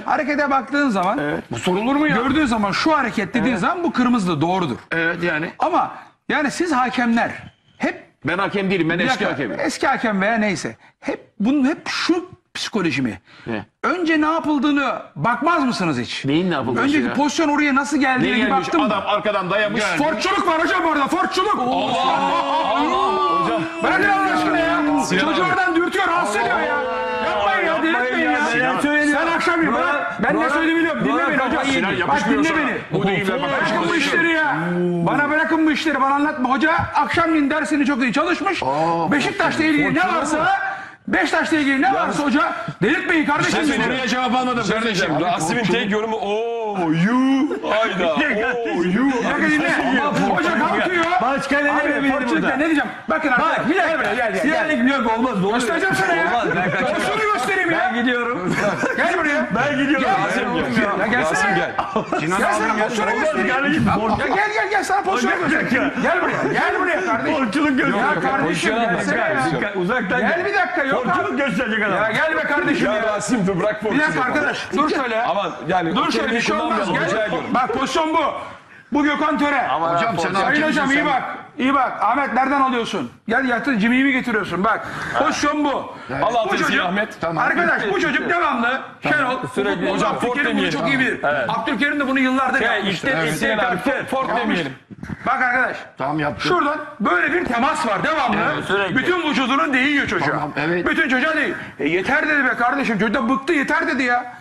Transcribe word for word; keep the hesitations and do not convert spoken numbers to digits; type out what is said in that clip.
harekete baktığın zaman Evet. Bu sorulur mu ya? gördüğün zaman şu hareket dediğin Evet. zaman bu kırmızı doğrudur. Evet yani. Ama yani siz hakemler hep Ben hakem değilim. Ben bir eski dakika, hakemim. eski hakem veya neyse hep bunun hep şu psikoloji mi? Ne? Önce ne yapıldığını bakmaz mısınız hiç? Neyin ne yapılması Önceki ya? pozisyon oraya nasıl Ne geldiğine bir gelmiş? baktım. Adam arkadan dayamış. Fortçuluk var hocam orada, fortçuluk. Hocam. Bırakın Allah aşkına ya. Çocuğu oradan dürtüyor, rahatsız ediyor ya. Yapmayın ya, delirtmeyin ya. Sen akşam ya, bırak. Ben ne söylediğimi biliyorum, dinle beni hocam. Sinan Bak yapışmıyor dinle sana. beni. Bu değiller bak. Bırakın bu işleri ya. Bana bırakın bu işleri, bana anlatma. Hoca akşamleyin dersini çok iyi çalışmış. Beşiktaş'la ilgili ne varsa... Beşiktaş'la ilgili ne varsa hoca delirtmeyin kardeşim beni. Soruya cevap almadım kardeşim. Rasim'in tek yorumu ooo yu hayda ooo yu. Bakın dinle. Hoca kalkıyor. Başka ne Abi diyebilir fortçulukta burada? ne diyeceğim? Bakın arkadaşlar. Bir Gel dakika. buraya gel gel. Siyanik yok olmaz. Göstereceğim sana ya. Olmaz. Ben kaçıyorum. Pozisyonu göstereyim ya. Ben gidiyorum. Gel buraya. Ben gidiyorum. Gel. Rasim Ya gelsene. Rasim gel. Gel sana pozisyonu göstereyim. Ya gel gel gel sana pozisyonu göstereyim. Gel buraya. Gel buraya kardeşim. Porçuluk gösterecek. Ya kardeşim gelsene ya. Uzaktan Gel bir dakika yok abi. Porçuluk gösterecek adam. Ya gel be kardeşim Ya ya. Rasim dur bırak Bir pozisyonu. dakika arkadaş. Dur şöyle. Aman yani Dur şöyle bir şey olmaz. Gel. Bak pozisyon bu. Bu Gökhan Töre. Hocam sen Sayın hocam iyi bak. İyi bak. Ahmet nereden alıyorsun? Gel yatır cimiyi mi getiriyorsun? Bak. Pozisyon bu. al Bu altını çocuk, Ahmet. arkadaş bu çocuk devamlı Şenol, Sürekli hocam Ford Abdülkerim bunu demeyelim. çok iyi bilir. Abdülkerim de bunu yıllardır yapmıştır. İsteyen abi Ford demeyelim. Bak arkadaş. Tamam yaptım. Şuradan böyle bir temas var devamlı. Evet, sürekli. Bütün vücudunu değiyor çocuğa. Tamam, evet. Bütün çocuğa değil. E yeter dedi be kardeşim. Çocuk da bıktı yeter dedi ya.